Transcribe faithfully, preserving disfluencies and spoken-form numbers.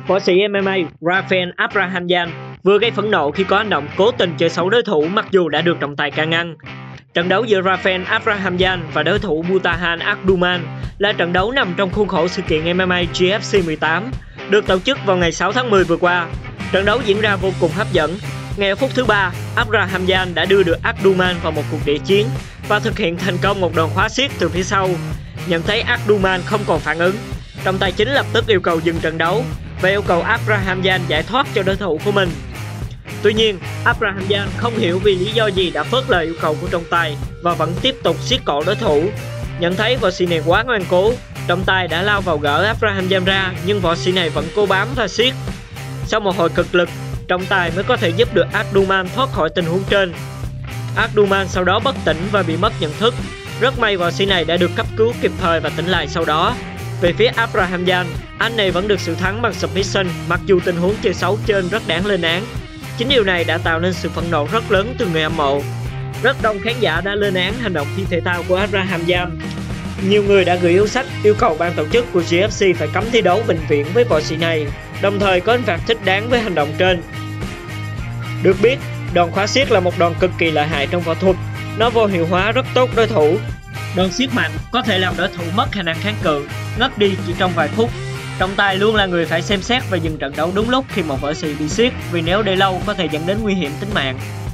Võ sĩ em em a Rafael Abrahamyan vừa gây phẫn nộ khi có hành động cố tình chơi xấu đối thủ mặc dù đã được trọng tài can ngăn. Trận đấu giữa Rafael Abrahamyan và đối thủ Butahan Akdoman là trận đấu nằm trong khuôn khổ sự kiện em em a giê ép xê mười tám được tổ chức vào ngày sáu tháng mười vừa qua. Trận đấu diễn ra vô cùng hấp dẫn. Ngay ở phút thứ ba, Abrahamyan đã đưa được Akdoman vào một cuộc địa chiến và thực hiện thành công một đòn khóa xiết từ phía sau. Nhận thấy Akdoman không còn phản ứng, trọng tài chính lập tức yêu cầu dừng trận đấu và yêu cầu Abrahamyan giải thoát cho đối thủ của mình. Tuy nhiên, Abrahamyan không hiểu vì lý do gì đã phớt lời yêu cầu của trọng tài và vẫn tiếp tục siết cổ đối thủ. Nhận thấy võ sĩ này quá ngoan cố, trọng tài đã lao vào gỡ Abrahamyan ra, nhưng võ sĩ này vẫn cố bám và siết. Sau một hồi cực lực, trọng tài mới có thể giúp được Akdoman thoát khỏi tình huống trên. Akdoman sau đó bất tỉnh và bị mất nhận thức. Rất may võ sĩ này đã được cấp cứu kịp thời và tỉnh lại sau đó. Về phía Abrahamyan, anh này vẫn được sự thắng bằng submission mặc dù tình huống chơi xấu trên rất đáng lên án. Chính điều này đã tạo nên sự phẫn nộ rất lớn từ người hâm mộ. Rất đông khán giả đã lên án hành động phi thể thao của Abrahamyan. Nhiều người đã gửi yêu sách yêu cầu ban tổ chức của giê ép xê phải cấm thi đấu vĩnh viễn với võ sĩ này, đồng thời có hình phạt thích đáng với hành động trên. Được biết, đòn khóa xiết là một đòn cực kỳ lợi hại trong võ thuật. Nó vô hiệu hóa rất tốt đối thủ. Đòn siết mạnh có thể làm đối thủ mất khả năng kháng cự, ngất đi chỉ trong vài phút. Trọng tài luôn là người phải xem xét và dừng trận đấu đúng lúc khi một võ sĩ bị siết, vì nếu để lâu có thể dẫn đến nguy hiểm tính mạng.